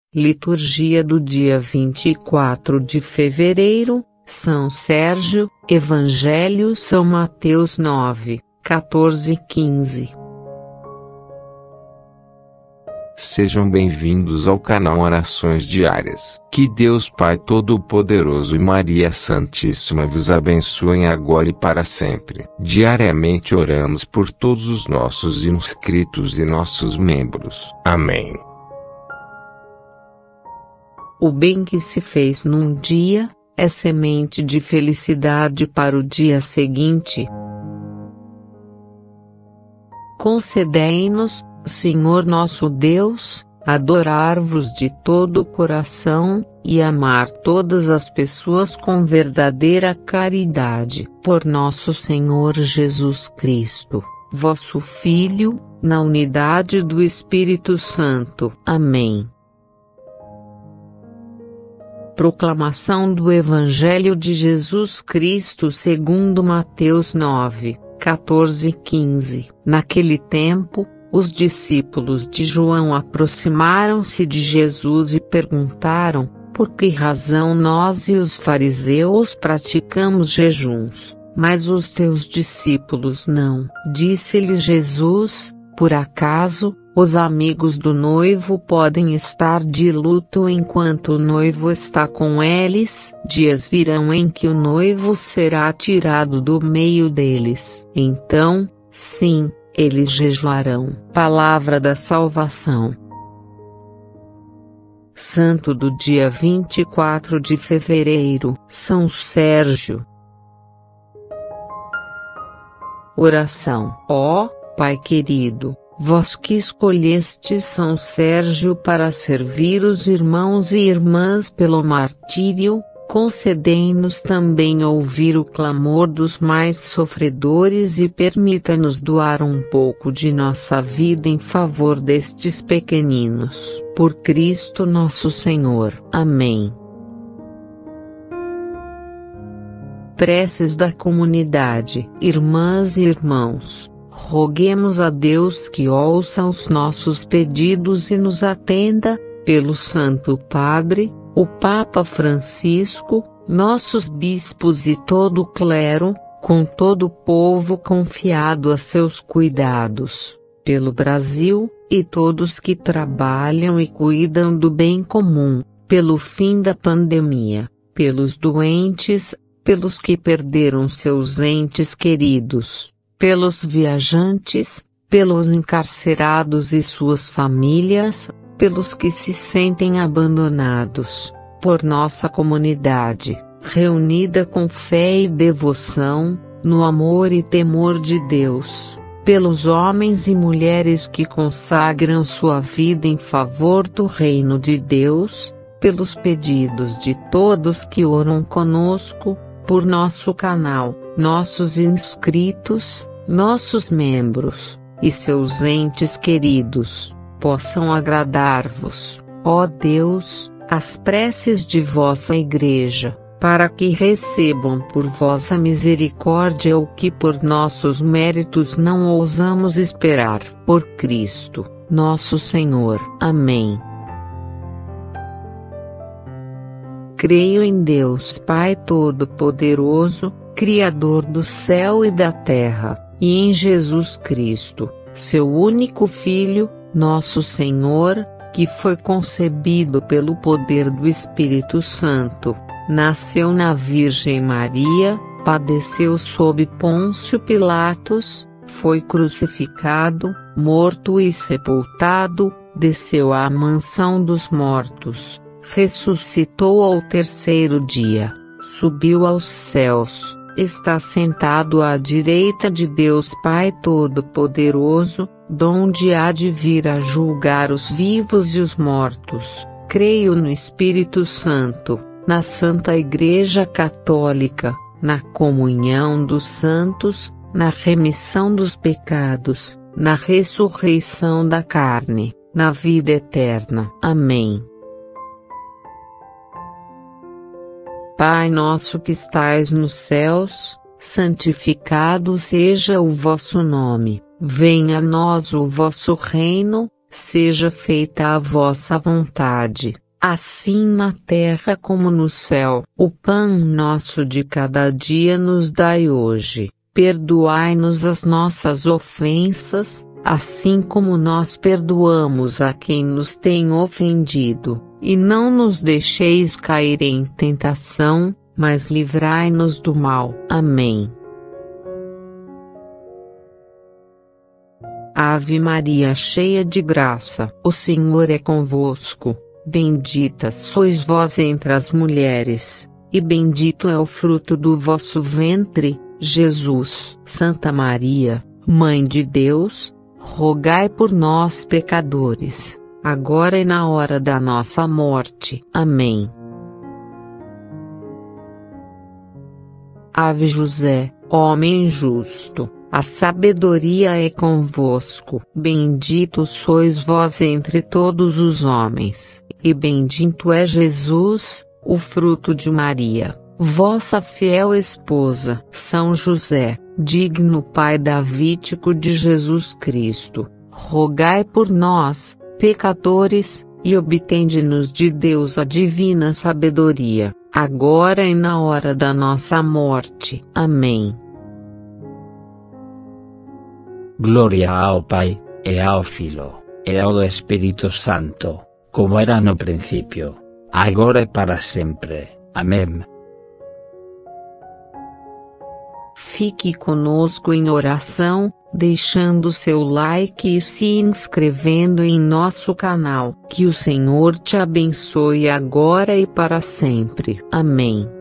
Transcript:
Liturgia do dia 24 de fevereiro, São Sérgio, Evangelho São Mateus 9, 14 e 15. Sejam bem-vindos ao canal Orações Diárias. Que Deus Pai Todo-Poderoso e Maria Santíssima vos abençoem agora e para sempre. Diariamente oramos por todos os nossos inscritos e nossos membros. Amém. O bem que se fez num dia, é semente de felicidade para o dia seguinte. Concedei-nos, Senhor nosso Deus, adorar-vos de todo o coração, e amar todas as pessoas com verdadeira caridade. Por nosso Senhor Jesus Cristo, vosso Filho, na unidade do Espírito Santo. Amém. Proclamação do Evangelho de Jesus Cristo segundo Mateus 9, 14 e 15. Naquele tempo, os discípulos de João aproximaram-se de Jesus e perguntaram: por que razão nós e os fariseus praticamos jejuns, mas os teus discípulos não? Disse-lhes Jesus: por acaso, os amigos do noivo podem estar de luto enquanto o noivo está com eles? Dias virão em que o noivo será tirado do meio deles. Então, sim, eles jejuarão. Palavra da salvação. Santo do dia 24 de fevereiro, São Sérgio. Oração. Ó Pai querido, vós que escolhestes São Sérgio para servir os irmãos e irmãs pelo martírio, concedei-nos também ouvir o clamor dos mais sofredores e permita-nos doar um pouco de nossa vida em favor destes pequeninos. Por Cristo nosso Senhor. Amém. Preces da comunidade. Irmãs e irmãos, roguemos a Deus que ouça os nossos pedidos e nos atenda, pelo Santo Padre, o Papa Francisco, nossos bispos e todo o clero, com todo o povo confiado a seus cuidados, pelo Brasil, e todos que trabalham e cuidam do bem comum, pelo fim da pandemia, pelos doentes, pelos que perderam seus entes queridos, pelos viajantes, pelos encarcerados e suas famílias, pelos que se sentem abandonados, por nossa comunidade, reunida com fé e devoção, no amor e temor de Deus, pelos homens e mulheres que consagram sua vida em favor do reino de Deus, pelos pedidos de todos que oram conosco, por nosso canal, nossos inscritos, nossos membros, e seus entes queridos, possam agradar-vos, ó Deus, as preces de vossa Igreja, para que recebam por vossa misericórdia o que por nossos méritos não ousamos esperar. Por Cristo, nosso Senhor. Amém. Creio em Deus Pai Todo-Poderoso, Criador do céu e da terra, e em Jesus Cristo, seu único Filho, nosso Senhor, que foi concebido pelo poder do Espírito Santo, nasceu na Virgem Maria, padeceu sob Pôncio Pilatos, foi crucificado, morto e sepultado, desceu à mansão dos mortos, ressuscitou ao terceiro dia, subiu aos céus, está sentado à direita de Deus Pai Todo-Poderoso, donde há de vir a julgar os vivos e os mortos. Creio no Espírito Santo, na Santa Igreja Católica, na comunhão dos santos, na remissão dos pecados, na ressurreição da carne, na vida eterna. Amém. Pai nosso que estais nos céus, santificado seja o vosso nome. Venha a nós o vosso reino, seja feita a vossa vontade, assim na terra como no céu. O pão nosso de cada dia nos dai hoje. Perdoai-nos as nossas ofensas, assim como nós perdoamos a quem nos tem ofendido, e não nos deixeis cair em tentação, mas livrai-nos do mal. Amém. Ave Maria, cheia de graça, o Senhor é convosco. Bendita sois vós entre as mulheres, e bendito é o fruto do vosso ventre, Jesus. Santa Maria, Mãe de Deus, rogai por nós pecadores, agora e na hora da nossa morte. Amém. Ave José, homem justo, a sabedoria é convosco. Bendito sois vós entre todos os homens, e bendito é Jesus, o fruto de Maria, vossa fiel esposa. São José, digno pai davídico de Jesus Cristo, rogai por nós, pecadores, e obtende-nos de Deus a divina sabedoria, agora e na hora da nossa morte. Amém. Gloria ao Pai, e ao Filho, e ao Espírito Santo, como era no princípio, agora e para sempre. Amém. Fique conosco em oração, deixando seu like e se inscrevendo em nosso canal. Que o Senhor te abençoe agora e para sempre. Amém.